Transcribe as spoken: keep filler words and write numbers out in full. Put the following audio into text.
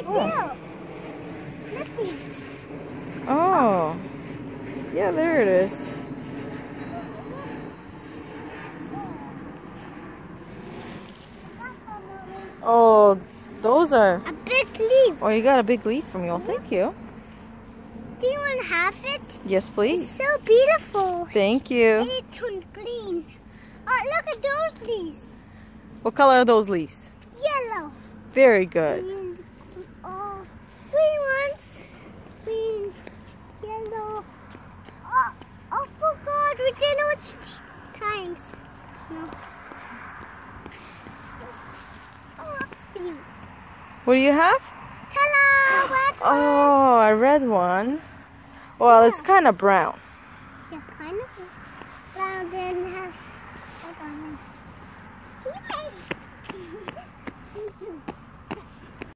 Oh. Oh. Yeah, there it is. Oh, those are... A big leaf. Oh, you got a big leaf from you. Well, thank you. Do you want to have it? Yes, please. It's so beautiful. Thank you. It turned green. Oh, look at those leaves. What color are those leaves? Yellow. Very good. Green. Oh, green ones. Green, yellow. Oh, oh, forgot. We didn't watch times. No. Oh, cute. What do you have? Ta-da! Red one. Oh, a red one. Well, Yeah. it's kind of brown. Yeah, kind of brown and